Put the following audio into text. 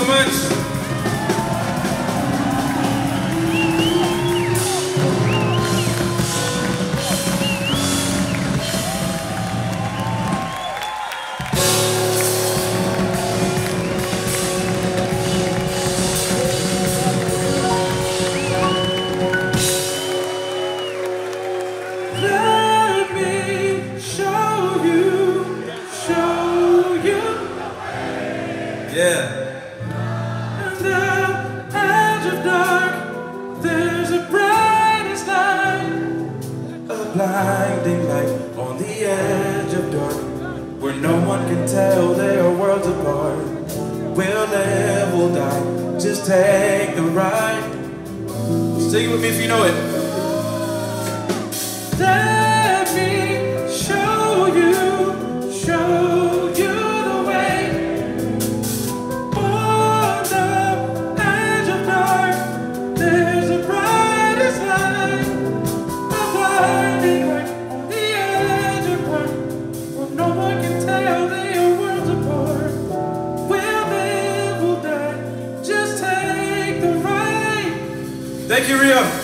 so much. Yeah. At the edge of dark, there's a brightest light. A blinding light on the edge of dark, where no one can tell they are worlds apart. We'll live, we'll die, just take the ride. Sing it with me if you know it. Let me show you the way. On the edge of dark, there's a brightest light. A blinding light on the edge of dark, where no one can tell they are worlds apart. We'll live, we'll die, just take the ride. Thank you, Rio.